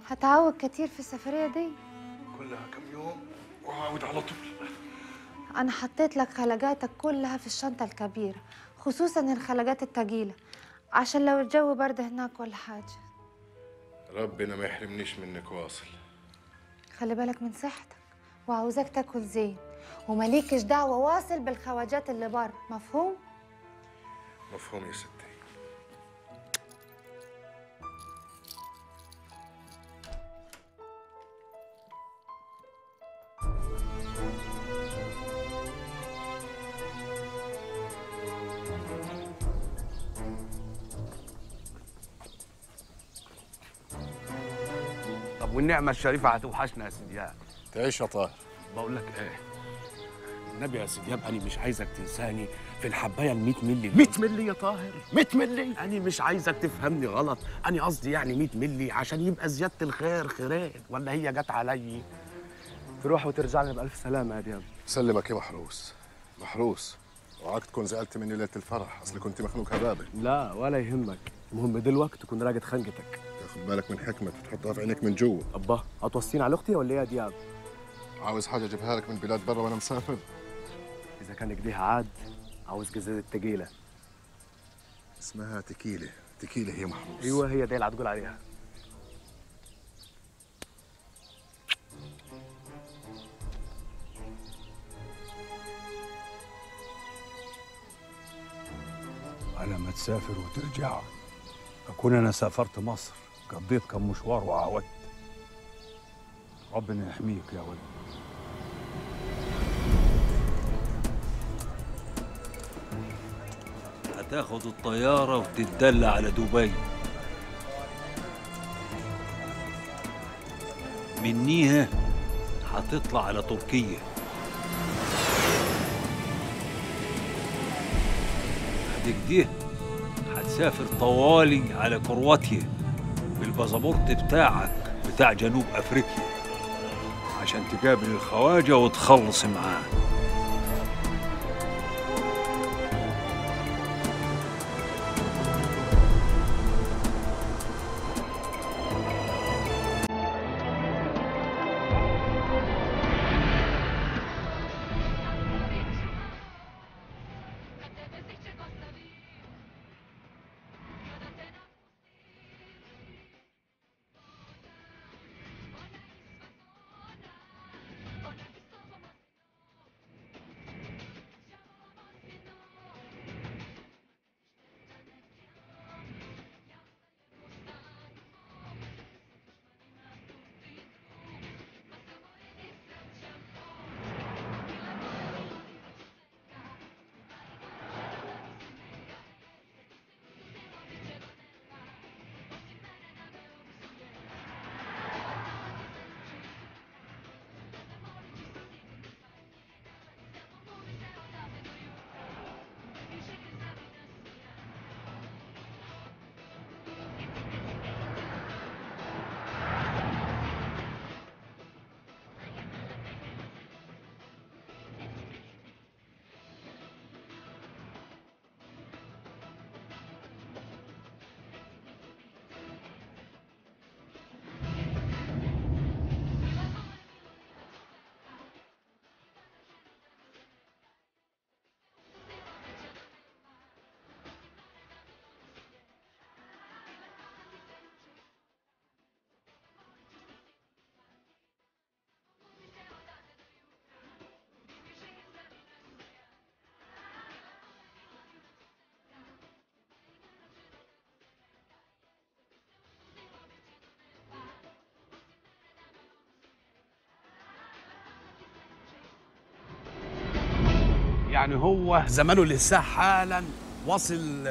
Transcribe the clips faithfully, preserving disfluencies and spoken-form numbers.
هتعود كتير في السفرية دي؟ كلها كم يوم وهعود على طول. أنا حطيت لك خلجاتك كلها في الشنطة الكبيرة، خصوصا الخلجات التقيلة، عشان لو الجو برد هناك ولا حاجة. ربنا ما يحرمنيش منك واصل. خلي بالك من صحتك، وعاوزاك تاكل زين، ومليكش دعوة واصل بالخواجات اللي بره، مفهوم؟ مفهوم يا ستي. طب والنعمة الشريفة هتوحشنا يا سيدي دياب. تعيش يا طاهر. بقول لك ايه، النبي يا سيدي دياب أنا مش عايزك تنساني في الحباية ال مية مللي. مية مللي يا طاهر، مية مللي. أنا مش عايزك تفهمني غلط، أنا قصدي يعني مية مللي عشان يبقى زيادة الخير خيرين، ولا هي جت علي؟ تروح وترجع لنا بألف سلامة يا دياب. سلمك يا محروس. محروس، اوعاك تكون زعلت مني ليلة الفرح، اصلي كنت مخنوق هبابة. لا ولا يهمك، المهم دلوقتي تكون راقد خنقتك. تاخد بالك من حكمة وتحطها في عينيك من جوا. أبا هتوصيني على أختي ولا إيه يا دياب؟ عاوز حاجة اجيبها لك من بلاد برا وانا مسافر؟ إذا كان كديها عاد عاوز جزازة تقيلة. اسمها تكيلة. تكيلة هي محروس. أيوه هي دي اللي هتقول عليها. على ما تسافر وترجع أكون أنا سافرت مصر، قضيت كم مشوار وعاودت. ربنا يحميك يا ولد. هتاخد الطيارة وتتدلى على دبي، منيها هتطلع على تركيا، بعد كده هتسافر طوالي على كرواتيا بالباسبورت بتاعك بتاع جنوب افريقيا عشان تقابل الخواجة وتخلص معاه. يعني هو زمانه لسه حالا واصل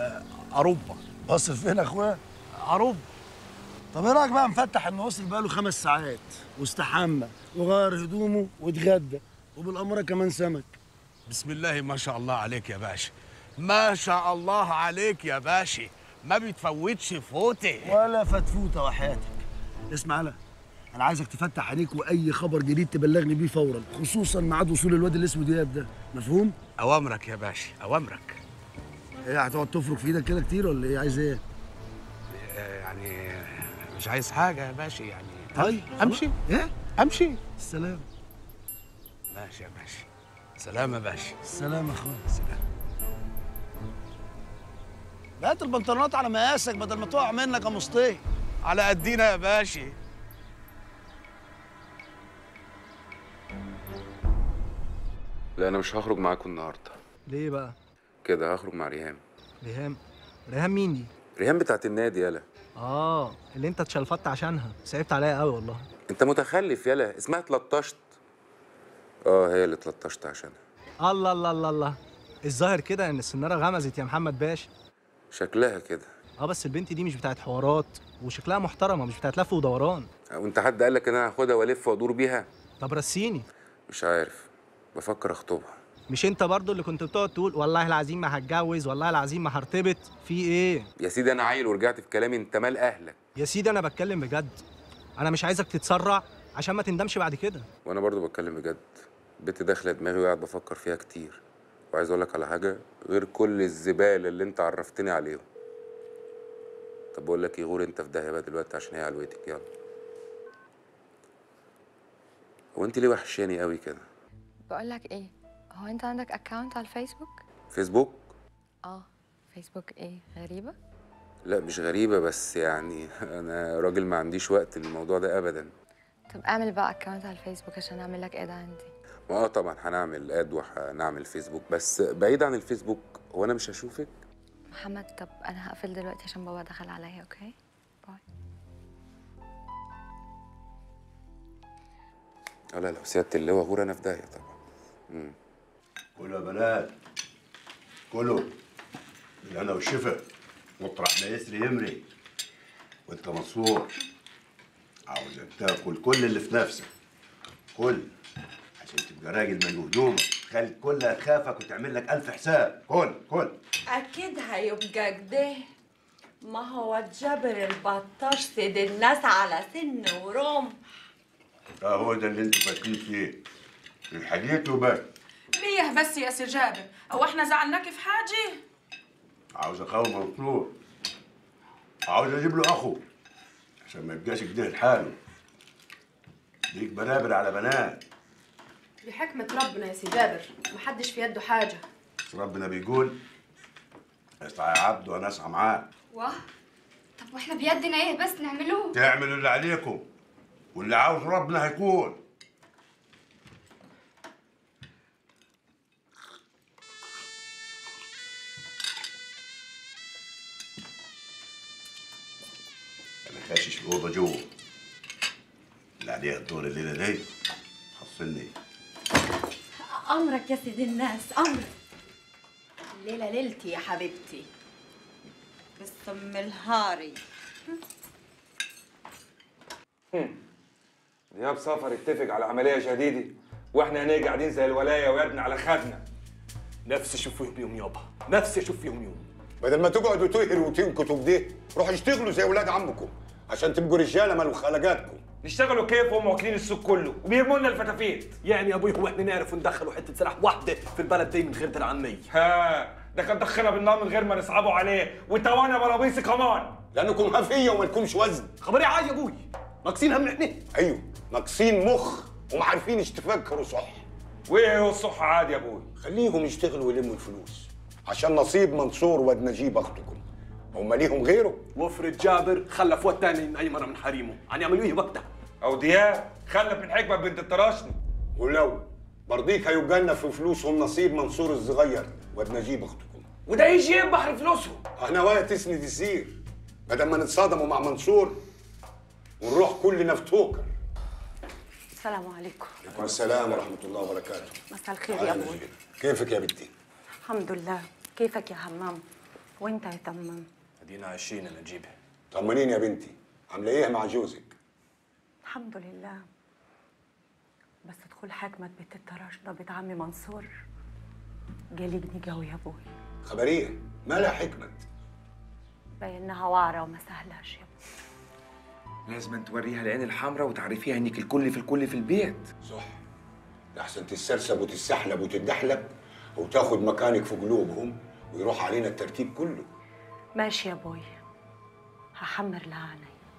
اوروبا. واصل فين يا اخويا؟ اوروبا. طب ايه رايك بقى مفتح انه وصل بقاله خمس ساعات واستحمى وغير هدومه واتغدى وبالاماره كمان سمك. بسم الله ما شاء الله عليك يا باشا، ما شاء الله عليك يا باشا، ما بتفوتش فوته ولا فتفوته وحياتك. اسمع لا، انا عايزك تفتح عينيك واي خبر جديد تبلغني بيه فورا، خصوصا ميعاد وصول الواد اللي اسمه دياب ده، مفهوم؟ اوامرك يا باشا، اوامرك. ايه هتقعد تفرك في ايدك كده كتير ولا ايه؟ عايز ايه؟ يعني مش عايز حاجه يا باشا يعني. طيب امشي؟ ايه؟ امشي؟ السلام. ماشي يا باشا. سلام يا باشا. السلام يا اخويا. السلام. هات البنطلونات على مقاسك بدل ما تقع منك يا مصطفى. على قدينا يا باشا. لا انا مش هخرج معاكم النهارده. ليه بقى؟ كده هخرج مع ريهام. ريهام؟ ريهام مين دي؟ ريهام بتاعت النادي يالا. اه اللي انت اتشلفطت عشانها، صعبت عليا قوي والله. انت متخلف يالا، اسمها اتلطشت. اه هي اللي اتلطشت عشانها. الله الله الله الله، الظاهر كده ان السناره غمزت يا محمد باشا. شكلها كده. اه بس البنت دي مش بتاعت حوارات، وشكلها محترمه، مش بتاعت لف ودوران. وانت حد قال لك ان انا هاخدها والف وادور بيها؟ طب رسيني. مش عارف، بفكر اخطبها. مش انت برضو اللي كنت بتقعد تقول والله العظيم ما هتجوز، والله العظيم ما هرتبط؟ في ايه يا سيدي؟ انا عيل ورجعت في كلامي، انت مال اهلك؟ يا سيدي انا بتكلم بجد، انا مش عايزك تتسرع عشان ما تندمش بعد كده. وانا برضو بتكلم بجد. البت داخله دماغي وقاعد بفكر فيها كتير، وعايز اقول لك على حاجه غير كل الزباله اللي انت عرفتني عليهم. طب بقول لك ايه، غور انت في داهيه بقى دلوقتي عشان هي علوتك. يلا. هو انت ليه وحشاني قوي كده؟ بقول لك ايه، هو انت عندك اكاونت على الفيسبوك؟ فيسبوك؟ اه. فيسبوك ايه، غريبه؟ لا مش غريبه، بس يعني انا راجل ما عنديش وقت للموضوع ده ابدا. طب اعمل بقى اكاونت على الفيسبوك عشان اعمل لك اد عندي. ما اه طبعا هنعمل اد وهنعمل فيسبوك، بس بعيد عن الفيسبوك هو انا مش هشوفك. محمد طب انا هقفل دلوقتي عشان بابا دخل عليا. اوكي باي. اه لا لو سيادة اللواء غور انا في داهيه طبعا. امم كلوا يا بنات، كلوا بالهنا والشفا، مطرح ما يسري يمري. وانت منصور عاوزك تاكل كل اللي في نفسك، كل عشان تبقى راجل من هدومك، خلي كلها تخافك وتعمل لك ألف حساب. كل كل أكيد هيبقى كده، ما هو الجبر البطاش سيد الناس على سن ورمح. اه هو ده اللي انتوا فاكرين فيه، الحديث وبس. ليه بس يا سي جابر؟ هو احنا زعلناك في حاجه؟ عاوز اقوي منصور، عاوز اجيب له اخو عشان ما يبقاش كده لحاله. ليك بنابر على بنات. بحكمة ربنا يا سي جابر، محدش في يده حاجه. بس ربنا بيقول اسعى يا عبد وانا اسعى معاك. واه، طب واحنا بيدنا ايه بس نعملوه؟ تعملوا اللي عليكم واللي عاوز ربنا هيكون. انا خاشش في الاوضه جوه، اللي عليها الدور الليله دي حصلني. أمرك يا سيد الناس، أمرك. الليلة ليلتي يا حبيبتي، بالسم الهاري. دياب سفر اتفق على عملية جديدة، واحنا هنا قاعدين زي الولاية ويدنا على خدنا. نفسي اشوف فيهم يوم يابا، نفسي اشوف فيهم يوم. بدل ما تقعدوا تهروا وتنكتوا كده، روحوا اشتغلوا زي ولاد عمكم عشان تبقوا رجاله مالوا خلقاتكم. نشتغلوا كيف وهم واكلين السوق كله وبيرموا لنا الفتافيت؟ يعني يا ابوي هو احنا نعرف ندخلوا حته سلاح واحده في البلد دي من غير درعميه؟ ها ده كان دخلنا بالنار من غير ما نصعبوا عليه، وتوانا بلابيسي كمان. لانكم هفيه وما لكمش وزن. خبري عادي يا ابوي، ناقصين هم احنا. ايوه ناقصين مخ وما عارفين ايش تفكروا صح. وايه هو الصح عادي يا ابوي؟ خليهم يشتغلوا ويلموا الفلوس عشان نصيب منصور واد نجيب اختكم، هم ليهم غيره. وفرد جابر خلف واد تاني من اي مره من حريمه، عن يعملوا ايه وقتها؟ او دياب خلف من حكمه بنت الطراشني. ولو برضيك هيبقى لنا في فلوسهم نصيب منصور الصغير واد نجيب اختكم. وده يجي بحر فلوسهم. احنا وقت تسند الزير بدل ما نتصادموا مع منصور ونروح كلنا في توكر. السلام عليكم. وعليكم السلام ورحمه الله وبركاته. مساء الخير يا ابوي. كيفك يا بنتي؟ الحمد لله. كيفك يا همام؟ وانت يا تمام؟ ادينا عايشين انا نجيبها. طمنيني يا بنتي، عامله ايه مع جوزك؟ الحمد لله. بس دخول حكمة بنت الطراشنة بنت عمي منصور جالجني قوي يا ابوي. خبريه مالها حكمة؟ باينها وعرة وما سهلاش يا ابوي. لازم توريها العين الحمراء وتعرفيها انك الكل في الكل في البيت. صح، لحسن تتسرسب وتتسحلب وتتدحلب وتاخد مكانك في قلوبهم ويروح علينا الترتيب كله. ماشي يا ابوي، هحمر لها عيني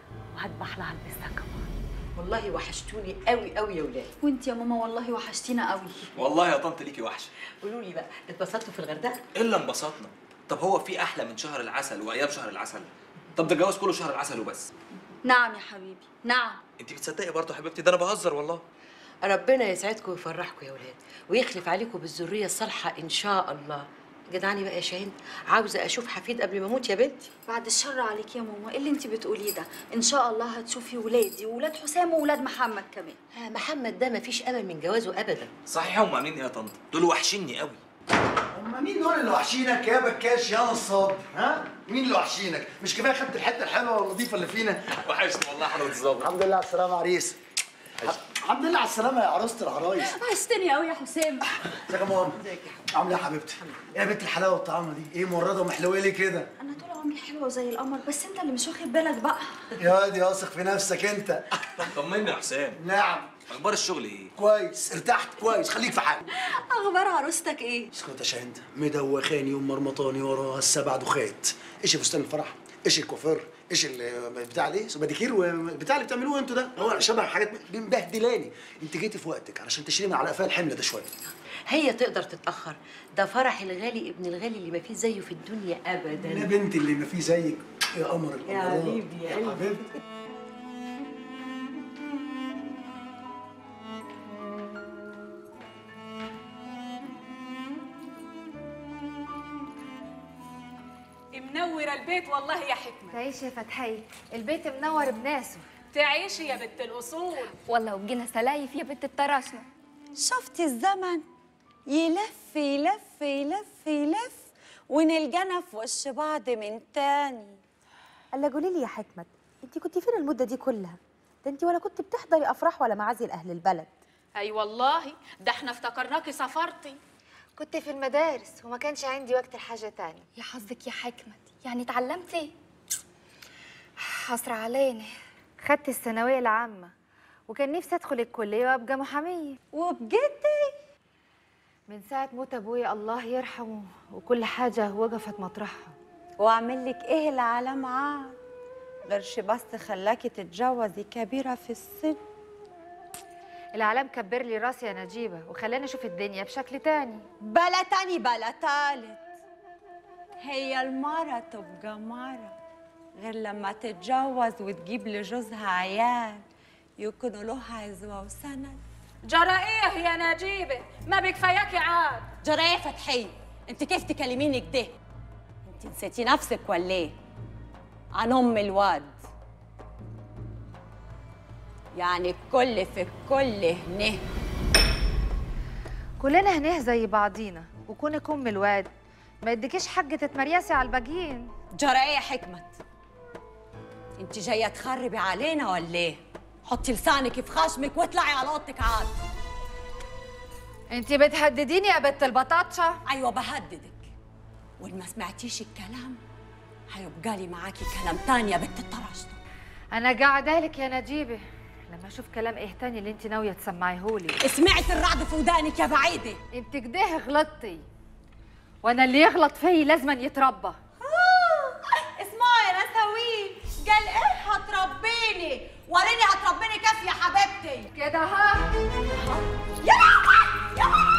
وهذبح لها البسها كمان. والله وحشتوني قوي قوي يا ولاد. وانت يا ماما والله وحشتينا قوي. والله يا طنط ليكي وحشه. قولوا لي بقى اتبسطتوا في الغردقه؟ الا انبسطنا. طب هو في احلى من شهر العسل وايام شهر العسل؟ طب ده الجواز كله شهر العسل وبس. نعم يا حبيبي نعم. انت بتصدقي برضه يا حبيبتي؟ ده انا بهزر والله. ربنا يسعدكم ويفرحكم يا ولاد ويخلف عليكم بالذريه الصالحه ان شاء الله. جدعني بقى يا شاهين، عاوزه اشوف حفيد قبل ما اموت يا بنتي. بعد الشر عليك يا ماما، ايه اللي انت بتقوليه ده؟ ان شاء الله هتشوفي ولادي وولاد حسام وولاد محمد كمان. ها محمد ده مفيش امل من جوازه ابدا. صحيح هم مين يا طنط؟ دول وحشيني قوي. هم مين دول اللي وحشينك يا بكاش يا نصاب؟ ها؟ مين اللي وحشينك؟ مش كفايه خدت الحته الحلوه والنظيفه اللي فينا؟ وحشني والله حضرة الظابط. الحمد لله على السلامه يا عريس. الحمد لله على السلامه يا عروسه العرايس. وحشتني قوي يا حسام. ازيك يا ماما؟ ازيك يا حبيبتي؟ عامله ايه يا حبيبتي؟ ايه يا بنت الحلاوه والطعامه دي؟ ايه مورده ومحلوه ليه كده؟ انا طول عمري حلوه زي القمر، بس انت اللي مش واخد بالك بقى. يا واد يا واثق في نفسك انت. طمني يا حسام. نعم. اخبار الشغل ايه؟ كويس، ارتحت كويس، خليك في حالك. اخبار عروستك ايه؟ اسكت يا شاهين، مدوخاني ومرمطاني وراها السبع دخات. ايش فستان الفرح؟ ايش الكوافير؟ ايش بتاع الايه؟ ماديكير وبتاع اللي بتعملوه انتوا ده؟ هو شبه حاجات مبهدلاني. انت جيتي في وقتك علشان تشيلي على قفاها الحمل ده شويه. هي تقدر تتاخر، ده فرح الغالي ابن الغالي اللي ما فيه زيه في الدنيا ابدا. يا بنتي اللي ما فيه زيك يا قمر القمرات. يا حبيبي يا حبيبتي. منورة البيت والله يا حكمة. تعيشي يا فتحية، البيت منور بناسه. تعيشي يا بنت الأصول. والله وبجينا سلايف يا بنت الطراشنة. شفتي الزمن يلف يلف يلف يلف ونلقانا في وش بعض من تاني. الا قولي لي يا حكمت، انت كنت فين المده دي كلها؟ ده انت ولا كنت بتحضري افراح ولا معازي اهل البلد. اي والله ده احنا افتكرناكي سافرتي. كنت في المدارس وما كانش عندي وقت لحاجه تانية. يا حظك يا حكمت، يعني اتعلمتي؟ حسرة علينا. خدت الثانويه العامه وكان نفسي ادخل الكليه وابقى محاميه. وبجدي؟ من ساعه موت ابويا الله يرحمه وكل حاجه وقفت مطرحها. واعمل لك ايه العالم عاد غيرش بس خلاكي تتجوزي كبيره في السن؟ العالم كبر لي راسي يا نجيبه وخلاني اشوف الدنيا بشكل تاني. بلا تاني بلا تالت. هي المرة تبقى مرة غير لما تتجوز وتجيب لجوزها عيال يكونوا لها عزوة وسند. جرى ايه يا نجيبه؟ ما بكفاياكي عاد. جرى ايه فتحية؟ انت كيف تكلميني كده؟ انت نسيتي نفسك ولا ايه؟ عن ام الواد يعني الكل في الكل هنه. كلنا هنه زي بعضينا وكونك ام الواد ما يديكيش حق تتمريسي على الباقيين. جرى ايه يا حكمت؟ انت جايه تخربي علينا ولا ايه؟ حطي لسانك في خشمك واطلعي على اوضتك عاد. انت بتهدديني يا بنت البطاطشه؟ ايوه بهددك، وان ما سمعتيش الكلام هيبقى لي معاكي كلام تاني يا بنت الطراشته. انا قاعده لك يا نجيبه لما اشوف كلام ايه تاني اللي انت ناويه تسمعيهولي. سمعت الرعد في ودانك يا بعيده. انت كده غلطتي وانا اللي يغلط فيي لازم يتربى. اسمعي يا نساوين، قال ايه هتربيني؟ وريني هتربيني كيف يا حبيبتي. كده ها. يا لهوي يا